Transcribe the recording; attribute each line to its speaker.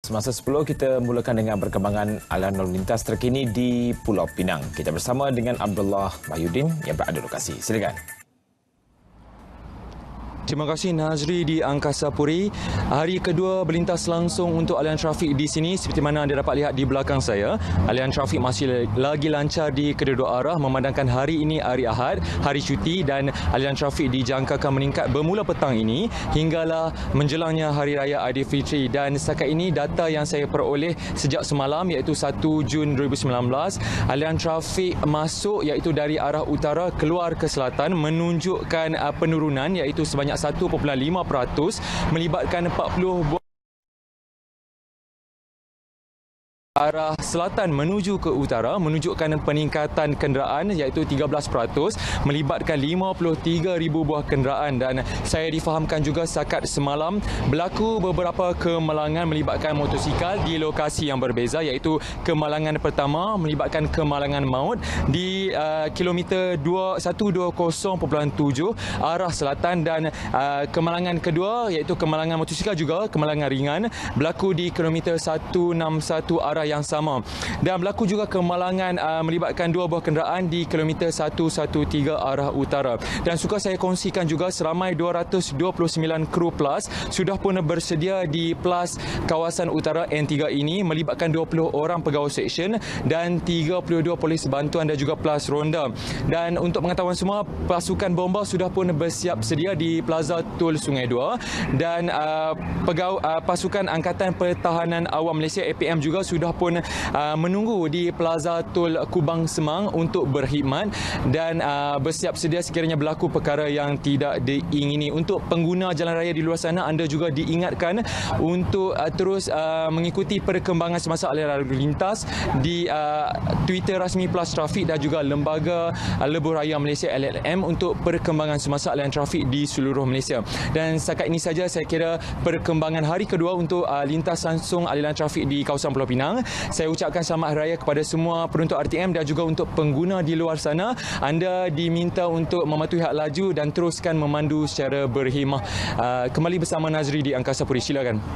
Speaker 1: Semasa 10 kita mulakan dengan perkembangan aliran lalu lintas terkini di Pulau Pinang. Kita bersama dengan Abdullah Mahyudin yang berada di lokasi. Silakan.
Speaker 2: Terima kasih Nazri di Angkasa Puri. Hari kedua berlintas langsung untuk aliran trafik di sini. Seperti mana anda dapat lihat di belakang saya, aliran trafik masih lagi lancar di kedua-dua arah memandangkan hari ini hari Ahad, hari cuti, dan aliran trafik dijangkakan meningkat bermula petang ini hinggalah menjelangnya Hari Raya Aidilfitri. Dan setakat ini data yang saya peroleh sejak semalam iaitu 1 Jun 2019, aliran trafik masuk iaitu dari arah utara keluar ke selatan menunjukkan penurunan iaitu sebanyak 1.5%, melibatkan 40 arah selatan menuju ke utara menunjukkan peningkatan kenderaan iaitu 13%, melibatkan 53,000 buah kenderaan. Dan saya difahamkan juga setakat semalam berlaku beberapa kemalangan melibatkan motosikal di lokasi yang berbeza, iaitu kemalangan pertama melibatkan kemalangan maut di kilometer 120.7 arah selatan, dan kemalangan kedua iaitu kemalangan motosikal juga kemalangan ringan berlaku di kilometer 161 arah yang sama, dan berlaku juga kemalangan melibatkan 2 buah kenderaan di kilometer 113 arah utara. Dan suka saya kongsikan juga seramai 229 kru PLAS sudah pun bersedia di PLAS kawasan utara N3 ini, melibatkan 20 orang pegawai seksyen dan 32 polis bantuan dan juga PLAS ronda. Dan untuk pengetahuan semua, pasukan bomba sudah pun bersiap sedia di Plaza Tol Sungai Dua, dan pasukan Angkatan Pertahanan Awam Malaysia APM juga sudah pun menunggu di Plaza Tol Kubang Semang untuk berkhidmat dan bersiap sedia sekiranya berlaku perkara yang tidak diingini. Untuk pengguna jalan raya di luar sana, anda juga diingatkan untuk terus mengikuti perkembangan semasa aliran lalu lintas di Twitter rasmi PLAS Trafik dan juga Lembaga Lebuh Raya Malaysia LLM untuk perkembangan semasa aliran trafik di seluruh Malaysia. Dan setakat ini saja saya kira perkembangan hari kedua untuk lintas langsung aliran trafik di kawasan Pulau Pinang. Saya ucapkan selamat hari raya kepada semua peruntuk RTM dan juga untuk pengguna di luar sana. Anda diminta untuk mematuhi had laju dan teruskan memandu secara berhemah. Kembali bersama Nazri di Angkasa Puri. Silakan.